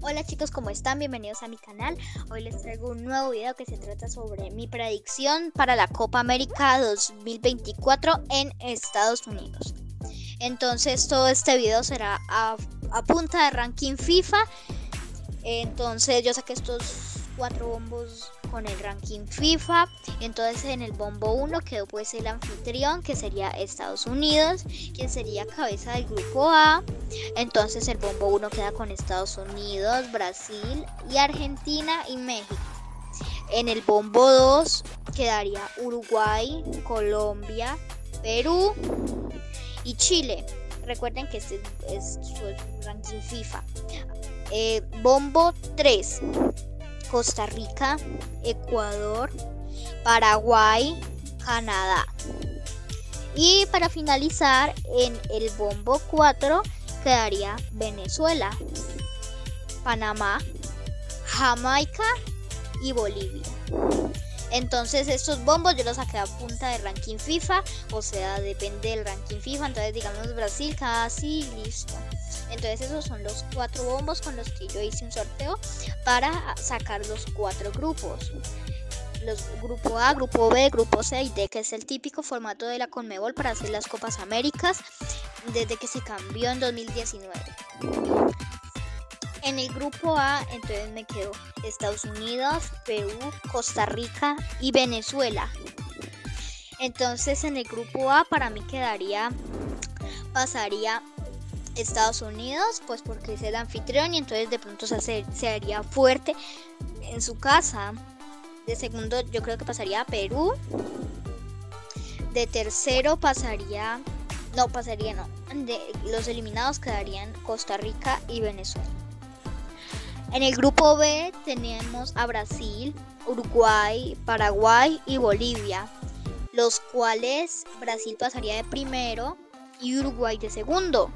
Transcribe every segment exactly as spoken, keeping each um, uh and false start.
Hola chicos, ¿cómo están? Bienvenidos a mi canal. Hoy les traigo un nuevo video que se trata sobre mi predicción para la Copa América dos mil veinticuatro en Estados Unidos. Entonces todo este video será a, a punta de ranking FIFA. Entonces yo saqué estos cuatro bombos con el ranking FIFA. Entonces en el bombo uno quedó pues el anfitrión, que sería Estados Unidos, quien sería cabeza del grupo A. Entonces el bombo uno queda con Estados Unidos, Brasil y Argentina y México. En el bombo dos quedaría Uruguay, Colombia, Perú y Chile. Recuerden que este es su ranking FIFA. Eh, bombo tres, Costa Rica, Ecuador, Paraguay, Canadá. Y para finalizar, en el bombo cuatro quedaría Venezuela, Panamá, Jamaica y Bolivia. Entonces estos bombos yo los saqué a punta de ranking FIFA, o sea, depende del ranking FIFA. Entonces digamos Brasil, casi listo. Entonces esos son los cuatro bombos con los que yo hice un sorteo para sacar los cuatro grupos. Los grupo A, grupo B, grupo C y D, que es el típico formato de la Conmebol para hacer las Copas Américas desde que se cambió en dos mil diecinueve. En el grupo A entonces me quedó Estados Unidos, Perú, Costa Rica y Venezuela. Entonces en el grupo A para mí quedaría, pasaría Estados Unidos, pues porque es el anfitrión y entonces de pronto se, hace, se haría fuerte en su casa. De segundo yo creo que pasaría a Perú. De tercero pasaría, no pasaría no, de, los eliminados quedarían Costa Rica y Venezuela. En el grupo B tenemos a Brasil, Uruguay, Paraguay y Bolivia, los cuales Brasil pasaría de primero y Uruguay de segundo.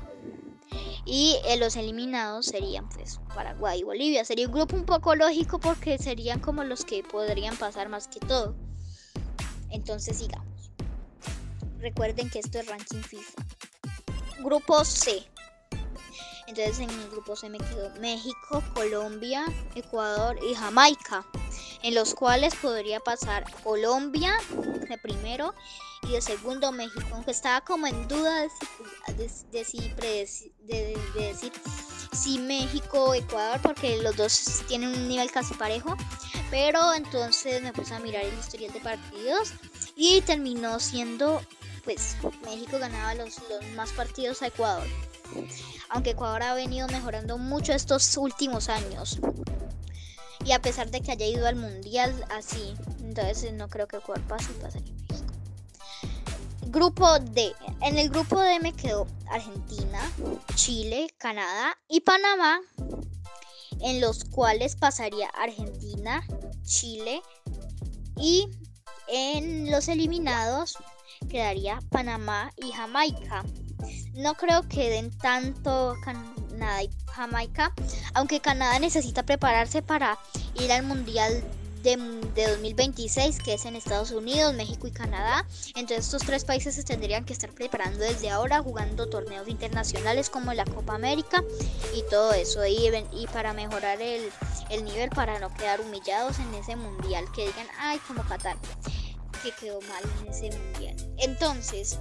Y eh, los eliminados serían pues Paraguay y Bolivia. Sería un grupo un poco lógico porque serían como los que podrían pasar más que todo. Entonces sigamos. Recuerden que esto es ranking FIFA. Grupo C. Entonces en el grupo C me quedó México, Colombia, Ecuador y Jamaica, en los cuales podría pasar Colombia de primero y de segundo México, aunque estaba como en duda de, si, de, de, si predeci, de, de decir si México o Ecuador, porque los dos tienen un nivel casi parejo. Pero entonces me puse a mirar el historial de partidos y terminó siendo, pues México ganaba los, los más partidos a Ecuador, aunque Ecuador ha venido mejorando mucho estos últimos años. Y a pesar de que haya ido al mundial así, entonces no creo que Ecuador pase y pasaría México. Grupo D. En el grupo D me quedó Argentina, Chile, Canadá y Panamá, en los cuales pasaría Argentina, Chile, y en los eliminados quedaría Panamá y Jamaica. No creo que den tanto Canadá y Jamaica, aunque Canadá necesita prepararse para ir al mundial de, de dos mil veintiséis, que es en Estados Unidos, México y Canadá. Entonces estos tres países se tendrían que estar preparando desde ahora, jugando torneos internacionales como la Copa América y todo eso, y, y para mejorar el, el nivel, para no quedar humillados en ese mundial, que digan, ay, como Qatar, que quedó mal en ese mundial. Entonces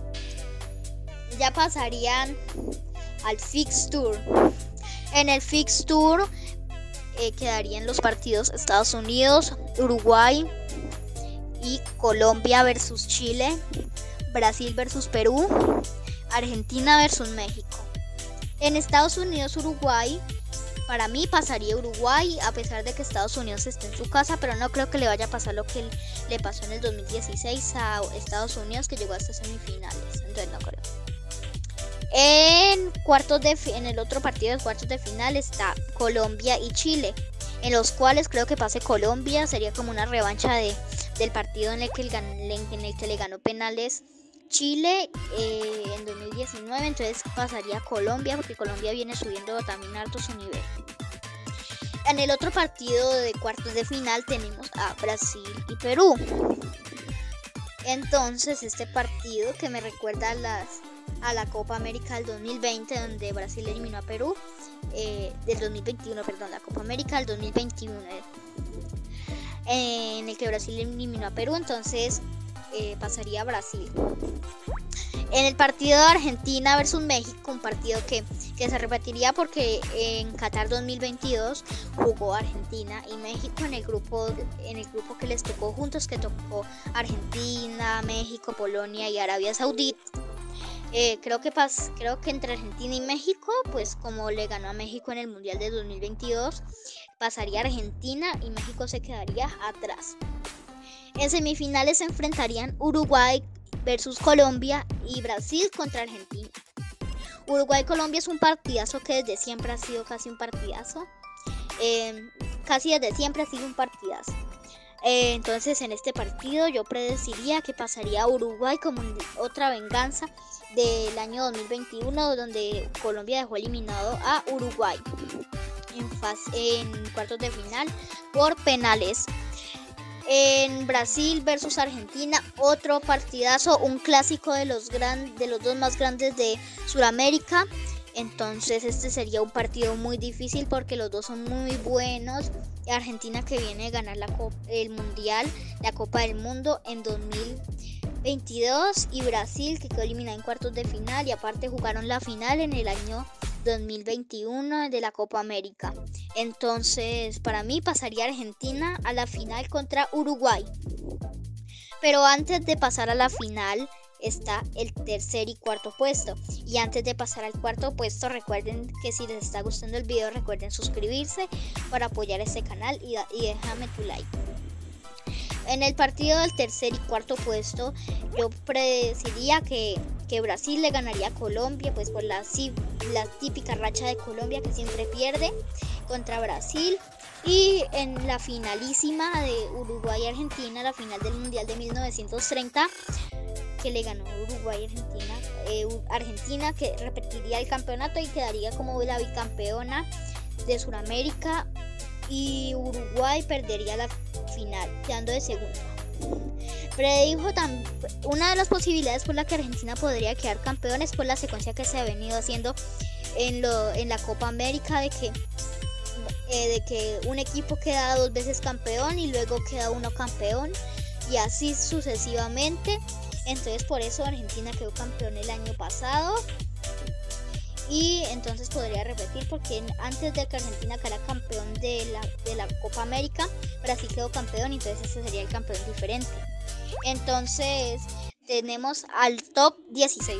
ya pasarían al Fixture. En el Fixture eh, quedarían los partidos Estados Unidos, Uruguay y Colombia versus Chile, Brasil versus Perú, Argentina versus México. En Estados Unidos, Uruguay, para mí pasaría Uruguay, a pesar de que Estados Unidos esté en su casa, pero no creo que le vaya a pasar lo que le pasó en el dos mil dieciséis a Estados Unidos, que llegó hasta semifinales. Entonces no creo. En cuartos de en el otro partido de cuartos de final está Colombia y Chile, en los cuales creo que pase Colombia. Sería como una revancha de, del partido en el que, el, en el que le ganó penales Chile eh, en dos mil diecinueve. Entonces pasaría Colombia, porque Colombia viene subiendo también harto su nivel. En el otro partido de cuartos de final tenemos a Brasil y Perú. Entonces este partido, que me recuerda a las a la Copa América del dos mil veinte, donde Brasil eliminó a Perú, eh, del dos mil veintiuno, perdón, la Copa América del dos mil veintiuno, eh, en el que Brasil eliminó a Perú, entonces eh, pasaría a Brasil. En el partido de Argentina versus México, un partido que, que se repetiría porque en Qatar dos mil veintidós jugó Argentina y México en el grupo en el grupo que les tocó juntos, que tocó Argentina, México, Polonia y Arabia Saudita. Eh, creo que pas, creo que entre Argentina y México, pues como le ganó a México en el Mundial de dos mil veintidós, pasaría Argentina y México se quedaría atrás. En semifinales se enfrentarían Uruguay versus Colombia y Brasil contra Argentina. Uruguay-Colombia es un partidazo que desde siempre ha sido casi un partidazo. Eh, casi desde siempre ha sido un partidazo. Eh, entonces en este partido yo predeciría que pasaría Uruguay como otra venganza del año dos mil veintiuno, donde Colombia dejó eliminado a Uruguay en, fase, en cuartos de final por penales. En Brasil versus Argentina, otro partidazo, un clásico de los, gran, de los dos más grandes de Sudamérica. Entonces este sería un partido muy difícil porque los dos son muy buenos. Argentina, que viene de ganar la Copa, el Mundial, la Copa del Mundo en dos mil veintidós, y Brasil, que quedó eliminada en cuartos de final y aparte jugaron la final en el año dos mil veintiuno de la Copa América. Entonces para mí pasaría Argentina a la final contra Uruguay. Pero antes de pasar a la final está el tercer y cuarto puesto. Y antes de pasar al cuarto puesto, recuerden que si les está gustando el video, recuerden suscribirse para apoyar este canal y, y déjame tu like. En el partido del tercer y cuarto puesto, yo predeciría que, que Brasil le ganaría a Colombia, pues por la, la típica racha de Colombia que siempre pierde contra Brasil. Y en la finalísima de Uruguay y Argentina, la final del Mundial de mil novecientos treinta, que le ganó Uruguay y Argentina, eh, Argentina que repetiría el campeonato y quedaría como la bicampeona de Sudamérica, y Uruguay perdería la final, quedando de segundo. Predijo también una de las posibilidades por la que Argentina podría quedar campeón es por la secuencia que se ha venido haciendo en, lo, en la Copa América, de que, eh, de que un equipo queda dos veces campeón y luego queda uno campeón y así sucesivamente. Entonces por eso Argentina quedó campeón el año pasado. Y entonces podría repetir porque antes de que Argentina quedara campeón de la, de la Copa América, Brasil quedó campeón y entonces ese sería el campeón diferente. Entonces tenemos al top dieciséis.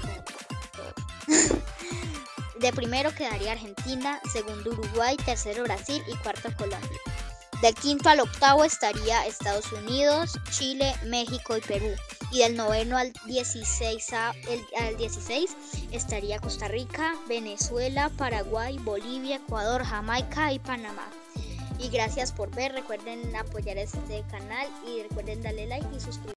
De primero quedaría Argentina, segundo Uruguay, tercero Brasil y cuarto Colombia. Del quinto al octavo estaría Estados Unidos, Chile, México y Perú. Y del noveno al dieciséis, a, el, al dieciséis estaría Costa Rica, Venezuela, Paraguay, Bolivia, Ecuador, Jamaica y Panamá. Y gracias por ver, recuerden apoyar este canal y recuerden darle like y suscribirse.